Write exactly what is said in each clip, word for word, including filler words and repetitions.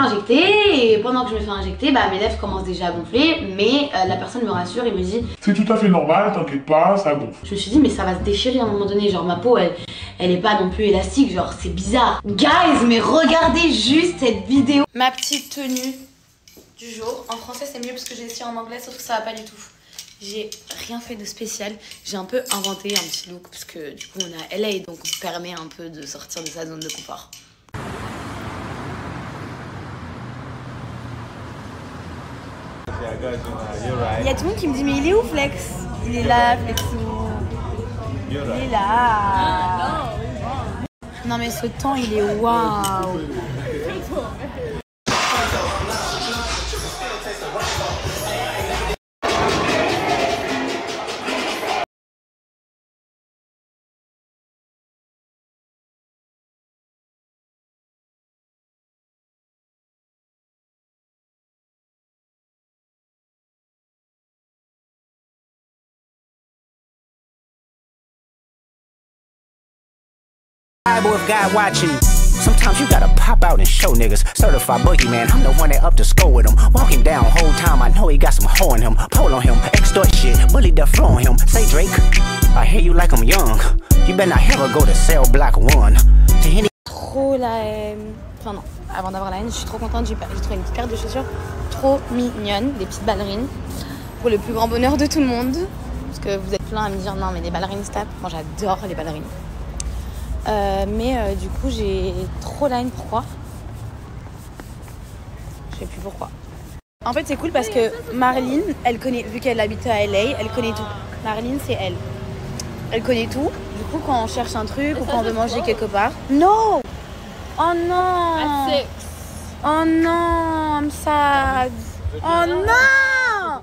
injecter et pendant que je me fais injecter, bah mes lèvres commencent déjà à gonfler, mais euh, la personne me rassure et me dit c'est tout à fait normal, t'inquiète pas, ça gonfle. Je me suis dit mais ça va se déchirer à un moment donné, genre ma peau elle, elle est pas non plus élastique, genre c'est bizarre. Guys, mais regardez juste cette vidéo. Ma petite tenue du jour, en français c'est mieux parce que j'ai essayé en anglais sauf que ça va pas du tout. J'ai rien fait de spécial, j'ai un peu inventé un petit look parce que du coup on est à L A donc on permet un peu de sortir de sa zone de confort. Il y a tout le monde qui me dit mais il est où Flex? Il est là, Flexo. Il est là. Non mais ce temps il est waouh. With God watching, sometimes you gotta pop out and show niggas. Certified boogeyman, I'm the one that up to score with him. Walking down whole time, I know he got some hoe in him. Pole on him, extort shit, bully the flow on him. Say Drake, I hear you like I'm young. You better not ever go to cell block one. Trop la haine. Enfin non, avant d'avoir la haine, je suis trop contente. J'ai trouvé une petite paire de chaussures trop mignonnes, des petites ballerines, pour le plus grand bonheur de tout le monde. Parce que vous êtes plein à me dire non mais les ballerines stop. Moi j'adore les ballerines. Euh, mais euh, du coup j'ai trop la haine. Pourquoi? Je sais plus pourquoi. En fait c'est cool parce que Marlene, elle connaît, vu qu'elle habite à L A, elle connaît tout. Marlene c'est elle. Elle connaît tout. Du coup quand on cherche un truc ou quand on veut manger quelque part. No! Oh non! Oh non! I'm sad! Oh non!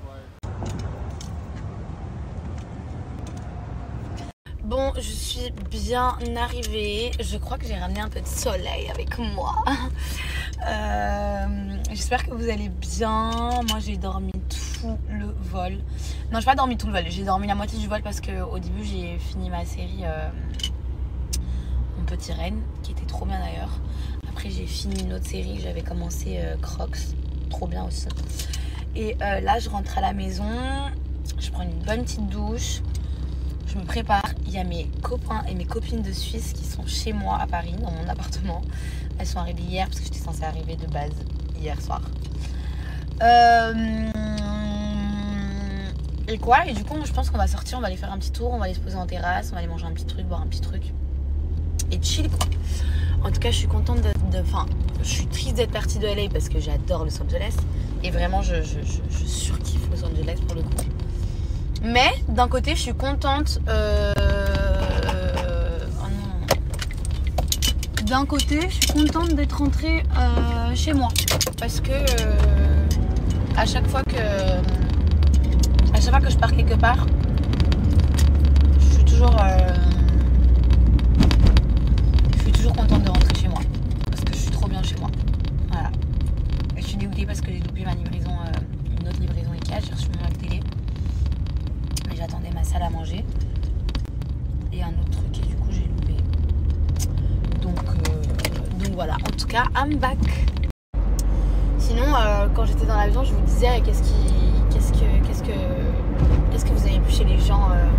Bon, je suis bien arrivée. Je crois que j'ai ramené un peu de soleil avec moi. Euh, J'espère que vous allez bien. Moi, j'ai dormi tout le vol. Non, j'ai pas dormi tout le vol. J'ai dormi la moitié du vol parce qu'au début, j'ai fini ma série euh, Mon Petit Reine, qui était trop bien d'ailleurs. Après, j'ai fini une autre série. J'avais commencé euh, Crocs. Trop bien aussi. Et euh, là, je rentre à la maison. Je prends une bonne petite douche. Je me prépare, il y a mes copains et mes copines de Suisse qui sont chez moi à Paris, dans mon appartement. Elles sont arrivées hier parce que j'étais censée arriver de base hier soir. Euh... Et quoi? Et du coup, je pense qu'on va sortir, on va aller faire un petit tour, on va aller se poser en terrasse, on va aller manger un petit truc, boire un petit truc. Et chill quoi. En tout cas, je suis contente de... Enfin, je suis triste d'être partie de L A parce que j'adore Los Angeles. Et vraiment, je, je, je, je surkiffe Los Angeles pour le coup. Mais d'un côté, je suis contente. Euh... Oh non. D'un côté, je suis contente d'être rentrée euh, chez moi parce que euh, à chaque fois que à chaque fois que je pars quelque part, je suis toujours euh, je suis toujours contente de rentrer chez moi parce que je suis trop bien chez moi. Voilà. Et je suis dégoûtée parce que j'ai loupé ma livraison, euh, une autre livraison Ikea. J'ai reçu mon Mac télé. J'attendais ma salle à manger et un autre truc et du coup j'ai loupé. Donc, euh, donc voilà, en tout cas, I'm back. Sinon, euh, quand j'étais dans l'avion, je vous disais qu'est-ce qui, qu'est-ce que, qu'est-ce que, qu'est-ce que vous avez vu chez les gens euh,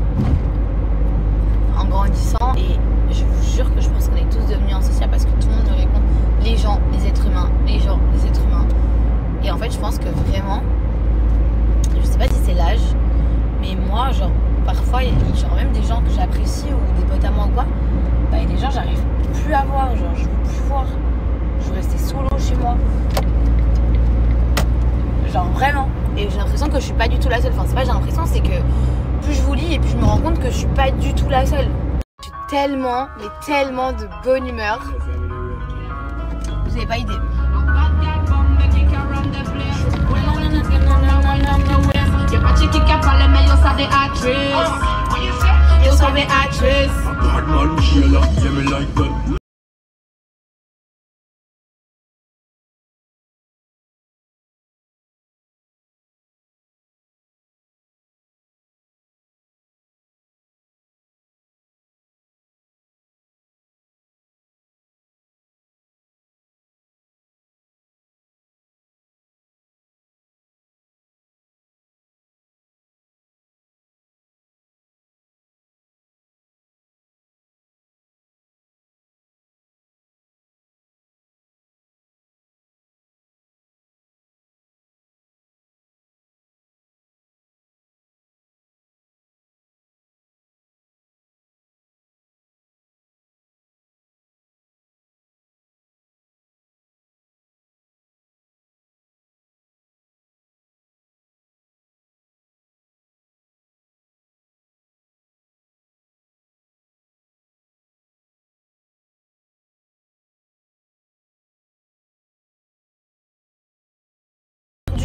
en grandissant. Et je vous jure que je pense qu'on est tous devenus insociables parce que tout le monde me répond les gens, les êtres humains, les gens, les êtres humains. Et en fait, je pense que vraiment, je sais pas si c'est l'âge. Mais moi, genre, parfois, il y a genre, même des gens que j'apprécie ou des potes à moi ou quoi, bah, il y a des gens, j'arrive plus à voir, genre, je veux plus voir. Je veux rester solo chez moi. Genre, vraiment. Et j'ai l'impression que je suis pas du tout la seule. Enfin, c'est pas j'ai l'impression, c'est que plus je vous lis et puis je me rends compte que je suis pas du tout la seule. Je suis tellement, mais tellement de bonne humeur. Vous avez pas idée. Yo soy de actress. Bad man, Sheila, yeah me like that.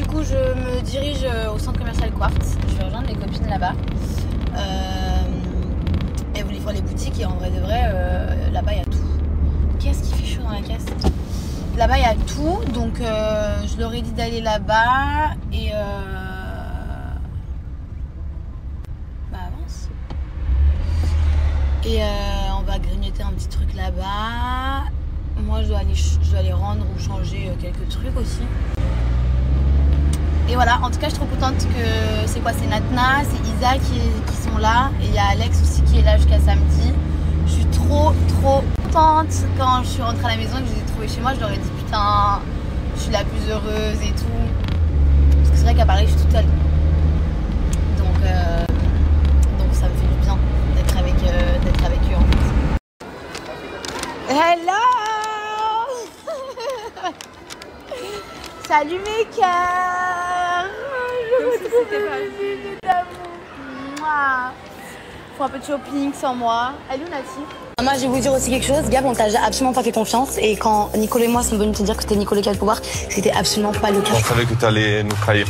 coup, je me dirige au centre commercial Quartz. Je vais rejoindre mes copines là-bas. Euh, elles voulaient voir les boutiques et en vrai de vrai, euh, là-bas il y a tout. Qu'est-ce qui fait chaud dans la caisse? Là-bas il y a tout, donc euh, je leur ai dit d'aller là-bas et euh... bah avance. Et euh, on va grignoter un petit truc là-bas. Moi je dois aller, je dois aller rendre ou changer quelques trucs aussi. Et voilà, en tout cas je suis trop contente que c'est quoi, c'est Natna, c'est Isa qui, qui sont là et il y a Alex aussi qui est là jusqu'à samedi. Je suis trop trop contente. Quand je suis rentrée à la maison et que je les ai trouvés chez moi, je leur ai dit putain, je suis la plus heureuse et tout. Parce que c'est vrai qu'à Paris je suis toute seule. Donc, euh, donc ça me fait du bien d'être avec, euh, d'être avec eux en fait. Hello. Salut mes cœurs. Je vous trouve de d'amour. Faut un peu de shopping sans moi. Elle est où Nati? Moi je vais vous dire aussi quelque chose, Gab, on t'a absolument pas fait confiance et quand Nicolas et moi sommes venus te dire que c'était Nicolas qui a le pouvoir, c'était absolument pas le cas. On savait que t'allais nous trahir.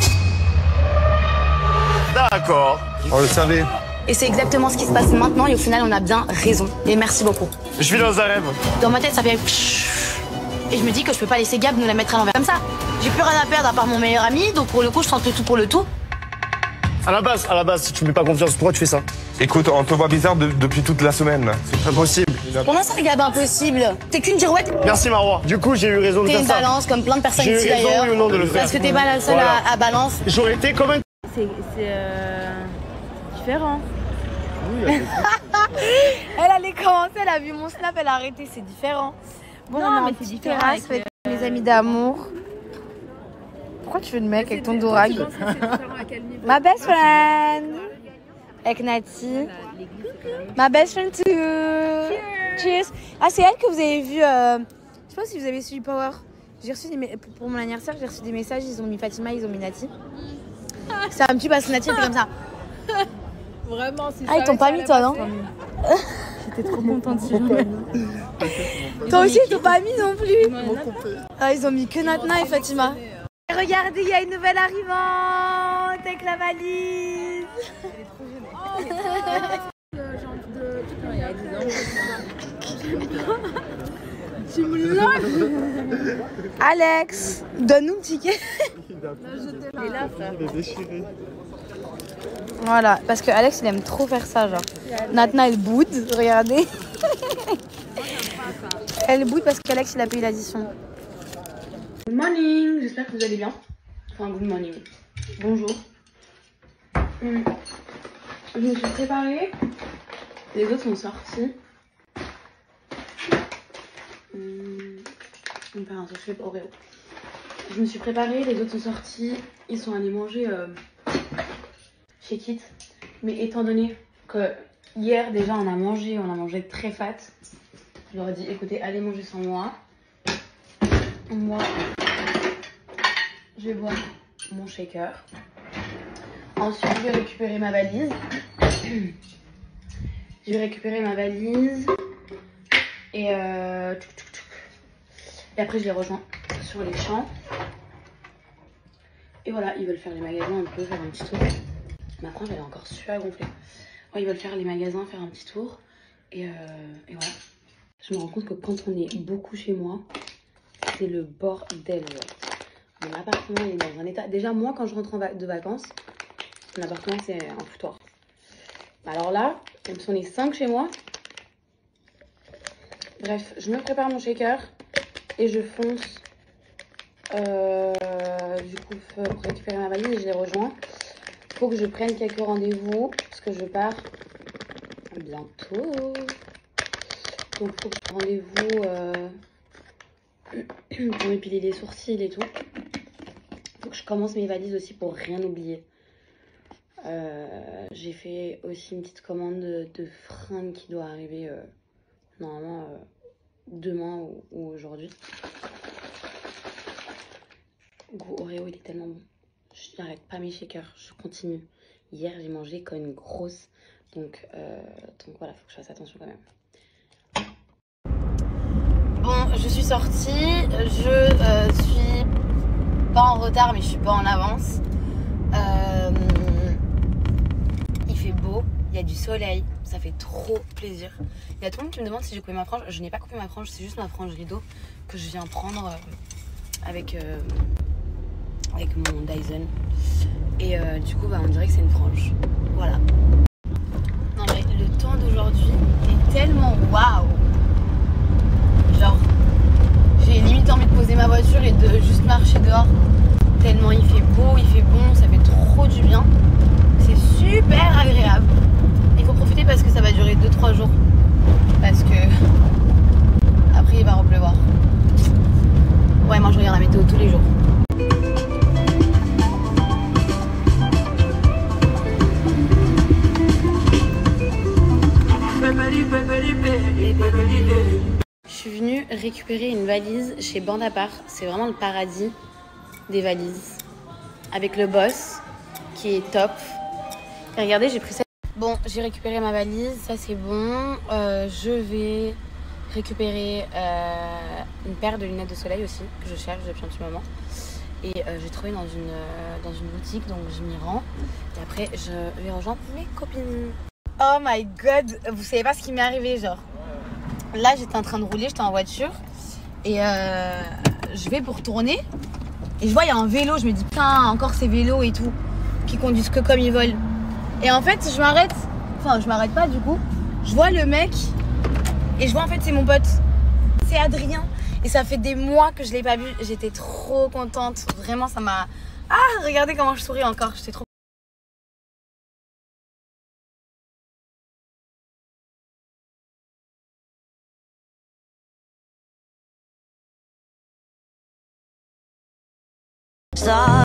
D'accord, on le savait. Et c'est exactement ce qui se passe maintenant et au final on a bien raison. Et merci beaucoup. Je vis dans un rêve. Dans ma tête ça fait... Et je me dis que je peux pas laisser Gab nous la mettre à l'envers comme ça. J'ai plus rien à perdre à part mon meilleur ami, donc pour le coup je tente le tout pour le tout. À la base, à la base, si tu me fais pas confiance, pourquoi tu fais ça? Écoute, on te voit bizarre de, depuis toute la semaine. C'est impossible. Comment ça, Gab, impossible? T'es qu'une girouette? Merci Marois. Du coup, j'ai eu raison de T'es faire une ça. balance comme plein de personnes J'ai eu ici raison, d'ailleurs. oui ou non, de le faire. Parce que t'es pas la seule Voilà. à, à balance. J'aurais été comme un... C'est euh, différent. Elle allait commencer, elle a vu mon snap, elle a arrêté, c'est différent. Bon, Non, on est mais en c'est petite différent terrasse avec, avec mes amis d'amour. Pourquoi tu veux le mec avec ton dorag? Ma best friend. Avec Nati. Ma best friend too. Cheers. Cheers. Ah, c'est elle que vous avez vu. Euh... Je sais pas si vous avez suivi Power. J'ai reçu des... Pour mon anniversaire, j'ai reçu des messages. Ils ont mis Fatima, ils ont mis Nati. C'est un petit parce que Nati était comme ça. Vraiment, c'est Ah, ils t'ont pas mis toi, non? J'étais trop contente si Toi aussi, ils t'ont pas mis non plus. Ah, ils ont mis que Natna et Fatima. Regardez, il y a une nouvelle arrivante avec la valise. Tu me lâches. Alex, donne-nous le ticket. Voilà, parce que Alex il aime trop faire ça, genre. Natna elle boude, regardez. Elle boude parce qu'Alex il a payé l'addition. Good morning, j'espère que vous allez bien. Enfin, good morning. Bonjour. Hum. Je me suis préparée. Les autres sont sortis. Hum. Je vais me faire un soufflet pour Oreo. Je me suis préparée, les autres sont sortis. Ils sont allés manger euh, chez Kit. Mais étant donné que hier déjà on a mangé, on a mangé très fat, je leur ai dit écoutez, allez manger sans moi. Moi, je vais boire mon shaker. Ensuite, je vais récupérer ma valise. Je vais récupérer ma valise. Et, euh... et après, je les rejoins sur les champs. Et voilà, ils veulent faire les magasins un peu, faire un petit tour. Ma frange, elle est encore super gonflée. Ouais, ils veulent faire les magasins, faire un petit tour. Et, euh... et voilà. Je me rends compte que quand on est beaucoup chez moi, c'est le bordel. Mon appartement est dans un état... Déjà, moi, quand je rentre en va de vacances, mon appartement, c'est un foutoir. Alors là, comme on est cinq chez moi. Bref, je me prépare mon shaker et je fonce euh, du coup pour récupérer ma valise et je les rejoins. Faut que je prenne quelques rendez-vous parce que je pars bientôt. Donc faut que je prenne rendez-vous euh, pour m'épiler les sourcils et tout. Faut que je commence mes valises aussi pour rien oublier. Euh, j'ai fait aussi une petite commande de, de fringues qui doit arriver euh, normalement euh, demain ou, ou aujourd'hui. Goût Oreo, il est tellement bon. Je n'arrête pas mes shakers, je continue. Hier, j'ai mangé comme une grosse. Donc, euh, donc voilà, faut que je fasse attention quand même. Bon, je suis sortie. Je euh, suis pas en retard mais je suis pas en avance. Euh, il fait beau, il y a du soleil, ça fait trop plaisir. Il y a tout le monde qui me demande si j'ai coupé ma frange. Je n'ai pas coupé ma frange, c'est juste ma frange rideau que je viens prendre euh, avec, euh, avec mon Dyson. Et euh, du coup bah, on dirait que c'est une frange. Voilà. Non mais le temps d'aujourd'hui est tellement waouh. Genre j'ai limite envie de poser ma voiture et de juste marcher dehors. Tellement il fait beau, il fait bon, ça fait trop du bien. C'est super agréable. Il faut profiter parce que ça va durer deux trois jours. Parce que après il va repleuvoir. Ouais, moi je regarde la météo tous les jours. Je suis venue récupérer une valise chez Bandapart. C'est vraiment le paradis des valises. Avec le boss qui est top. Et regardez, j'ai pris ça. Bon, j'ai récupéré ma valise, ça c'est bon. Euh, je vais récupérer euh, une paire de lunettes de soleil aussi, que je cherche depuis un petit moment. Et euh, j'ai trouvé dans une, euh, dans une boutique, donc je m'y rends. Et après, je vais rejoindre mes copines. Oh my god, vous savez pas ce qui m'est arrivé, genre. Là, j'étais en train de rouler, j'étais en voiture. Et euh, je vais pour tourner. Et je vois, il y a un vélo, je me dis, putain, encore ces vélos et tout, qui conduisent que comme ils veulent. Et en fait, je m'arrête, enfin, je m'arrête pas du coup. Je vois le mec, et je vois en fait, c'est mon pote. C'est Adrien. Et ça fait des mois que je l'ai pas vu. J'étais trop contente. Vraiment, ça m'a... Ah, regardez comment je souris encore. J'étais trop... Ça.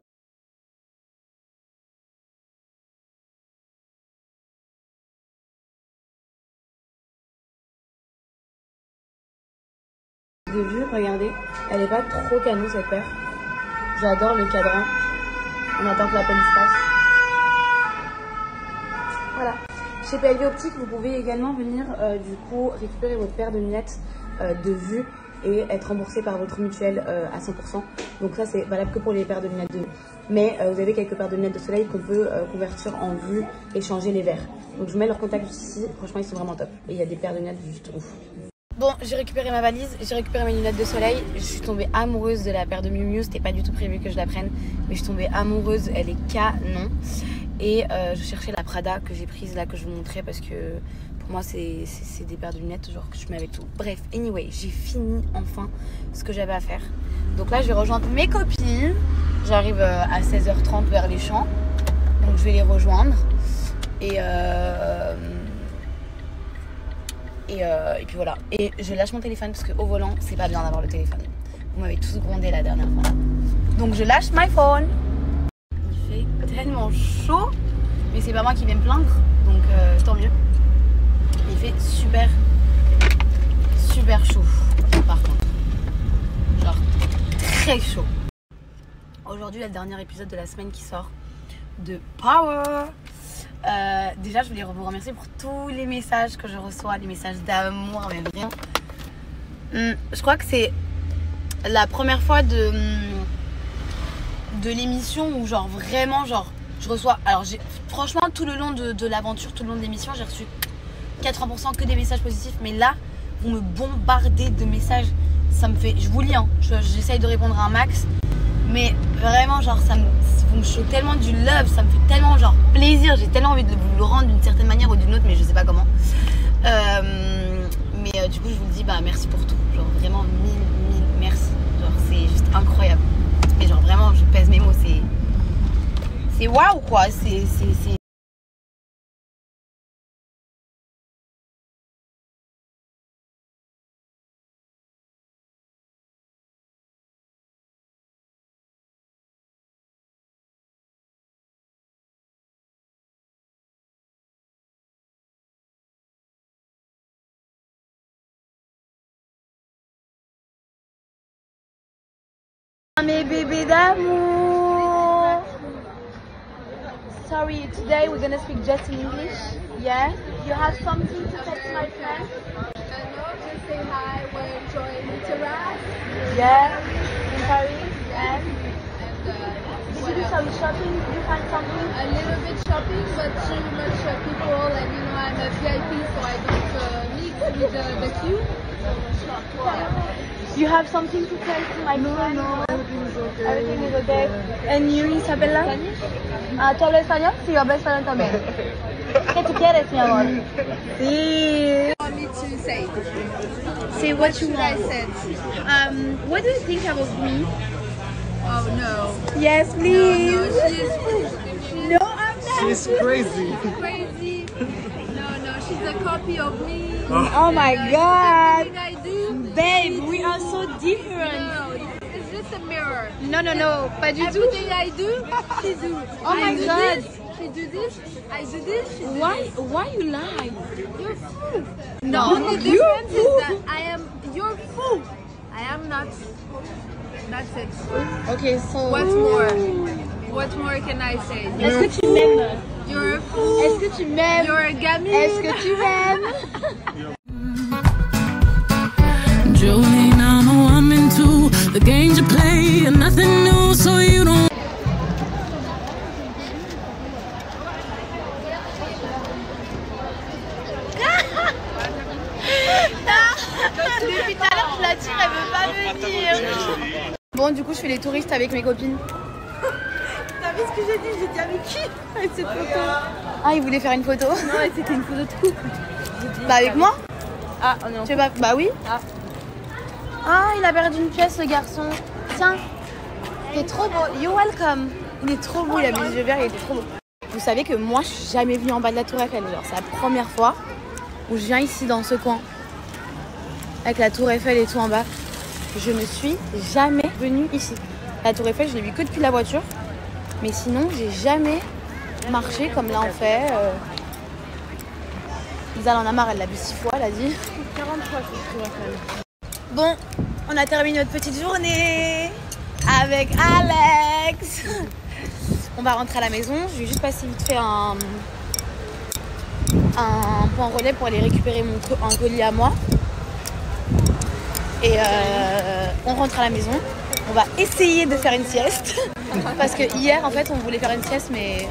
De vue, regardez, elle est pas trop canon cette paire. J'adore le cadran. On attend que la police passe. Voilà. Chez P L V Optique, vous pouvez également venir euh, du coup récupérer votre paire de lunettes euh, de vue et être remboursé par votre mutuelle euh, à cent pour cent. Donc ça c'est valable que pour les paires de lunettes de vue. Mais euh, vous avez quelques paires de lunettes de soleil qu'on peut euh, convertir en vue et changer les verres. Donc je vous mets leur contact juste ici. Franchement ils sont vraiment top. Et il y a des paires de lunettes juste ouf. Bon, j'ai récupéré ma valise, j'ai récupéré mes lunettes de soleil. Je suis tombée amoureuse de la paire de Miu Miu. C'était pas du tout prévu que je la prenne, mais je suis tombée amoureuse. Elle est canon. Et euh, je cherchais la Prada que j'ai prise là, que je vous montrais parce que pour moi c'est des paires de lunettes genre que je mets avec tout. Bref, anyway, j'ai fini enfin ce que j'avais à faire. Donc là je vais rejoindre mes copines. J'arrive à seize heures trente vers les champs. Donc je vais les rejoindre. Et euh, Et, euh, et puis voilà. Et je lâche mon téléphone parce qu'au volant, c'est pas bien d'avoir le téléphone. Vous m'avez tous grondé la dernière fois. Donc je lâche my phone. Il fait tellement chaud. Mais c'est pas moi qui vais me plaindre. Donc euh, tant mieux. Il fait super, super chaud. Par contre. Genre très chaud. Aujourd'hui, le dernier épisode de la semaine qui sort de Power. Euh, déjà je voulais vous remercier pour tous les messages que je reçois, les messages d'amour, mais vraiment hum, je crois que c'est la première fois de de l'émission où genre vraiment genre je reçois, alors j'ai franchement tout le long de, de l'aventure, tout le long de l'émission j'ai reçu quatre-vingts pour cent que des messages positifs, mais là vous me bombardez de messages, ça me fait, je vous lis hein, j'essaye de répondre à un max, mais vraiment genre ça me, vous me show tellement du love, ça me fait tellement genre plaisir, j'ai tellement envie de vous le rendre d'une certaine manière ou d'une autre, mais je sais pas comment. Euh, mais euh, du coup je vous le dis, bah merci pour tout, genre vraiment mille mille merci, genre c'est juste incroyable. Et genre vraiment je pèse mes mots, c'est c'est waouh quoi, c'est c'est mes bébés d'amour. Sorry, today we're gonna speak just in English. Yeah? You have something to text my friend? Just say hi, we're enjoying the terrace. Yeah? In Paris? And? And uh, some shopping? You find something? A little bit shopping, but too much uh, people. And you know, I'm a V I P, so I don't uh, mix with the, the queue. You have something to tell to my No, friend? no, everything is okay. Everything is okay. And you, Isabella? Ah, ¿tú hablas español? Sí, yo hablo español también. ¿Qué tú quieres, mi amor? Sí. Want me to say? Say what you Should I want. said? Um, what do you think about me? Oh no. Yes, No, please. no, she's, she's No, I'm not. She's crazy. crazy. No, no, she's a copy of me. Oh my god. Everything I do. Babe, we are so different. No, it's just a mirror. No, no, no, pas du tout. Everything I do, she do. Oh I my do god. This, she do this. I do this. She do Why, this. why you lie? You're fool. The No, only you difference fool. is that I am. You're fool. I am not. That's it. Okay, so. What more? What more can I say? Est-ce que tu m'aimes? You're a fool. Est-ce que tu m'aimes? You're a gamine. Est-ce que tu m'aimes? Jolene, I know I'm into the games you play and nothing new, so you don't. Depuis tout à l'heure, je la tire, elle veut pas venir. Bon, du coup, je fais les touristes avec mes copines. T'as vu ce que j'ai dit? J'ai dit avec qui? Avec cette photo. Ah, il voulait faire une photo? Non, c'était une photo de couple. Bah, avec moi? Ah, non. Tu veux pas? Bah oui. Ah. Ah, il a perdu une pièce, le garçon. Tiens, il est trop beau. You're welcome. Il est trop beau, il a les yeux verts, il était trop beau. Vous savez que moi, je suis jamais venue en bas de la Tour Eiffel. Genre, c'est la première fois où je viens ici, dans ce coin. Avec la Tour Eiffel et tout en bas. Je ne suis jamais venue ici. La Tour Eiffel, je l'ai vue que depuis la voiture. Mais sinon, j'ai jamais marché comme là on fait. Euh... Isa en a marre, elle l'a vu six fois, elle a dit. quarante fois sur Tour Eiffel. Bon, on a terminé notre petite journée avec Alex. On va rentrer à la maison. Je vais juste passer vite fait un, un point relais pour aller récupérer mon co un colis à moi. Et euh, on rentre à la maison. On va essayer de faire une sieste. Parce que hier, en fait, on voulait faire une sieste, mais...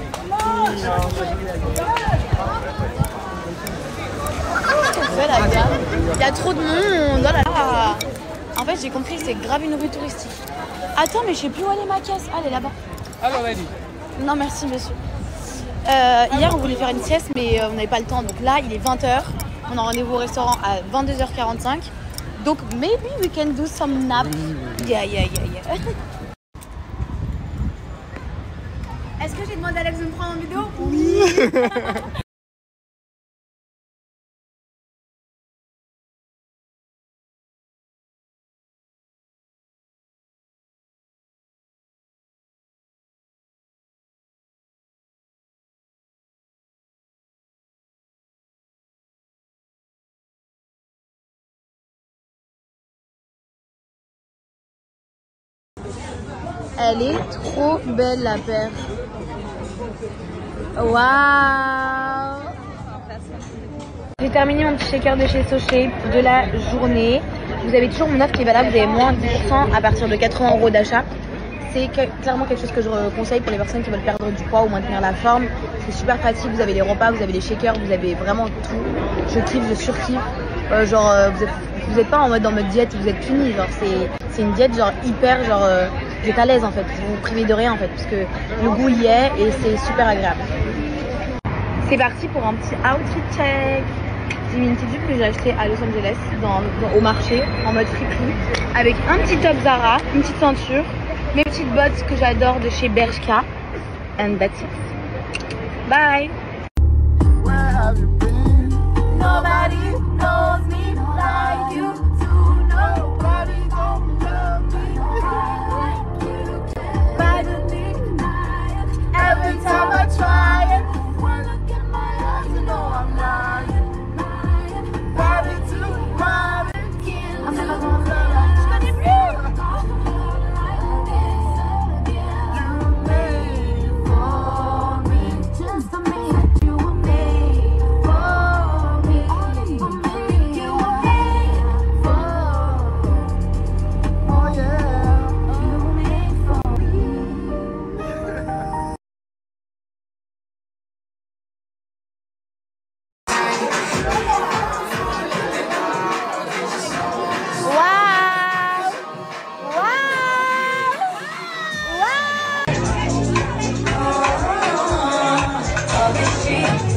Qu'est-ce qu'elle fait, la gare? Il y a trop de monde. Oh là là. En fait, j'ai compris que c'est grave une rue touristique. Attends, mais je sais plus où elle est ma caisse. Ah, elle est là-bas. Alors, vas-y. Non, merci, monsieur. Euh, hier, on voulait faire une sieste, mais euh, on n'avait pas le temps. Donc là, il est vingt heures. On a rendez-vous au restaurant à vingt-deux heures quarante-cinq. Donc, maybe we can do some nap. Yeah, yeah, yeah, yeah. Est-ce que j'ai demandé à Alex de me prendre en vidéo? Oui. Elle est trop belle, la paire. Waouh! J'ai terminé mon petit shaker de chez SoShape de la journée. Vous avez toujours mon offre qui est valable, vous avez moins dix pour cent à partir de quatre-vingts euros d'achat. C'est clairement quelque chose que je conseille pour les personnes qui veulent perdre du poids ou maintenir la forme. C'est super pratique, vous avez les repas, vous avez les shakers, vous avez vraiment tout. Je kiffe, je surkiffe. Euh, genre, euh, vous êtes, vous êtes pas en mode, en mode diète, vous êtes puni. Genre, c'est une diète genre hyper, genre, euh, vous êtes à l'aise en fait. Vous vous privez de rien en fait, parce que le goût y est et c'est super agréable. C'est parti pour un petit outfit check. J'ai mis une petite jupe que j'ai achetée à Los Angeles, dans, dans, au marché, en mode friperie, avec un petit top Zara, une petite ceinture, mes petites bottes que j'adore de chez Bershka, and that's it. Bye. Where have you been? Nobody knows me like you do. Nobody gon' love me like you do. Finally, every time I try it, when I look in my eyes, you know I'm lying. Body to body, I'm never gonna love you. You the street.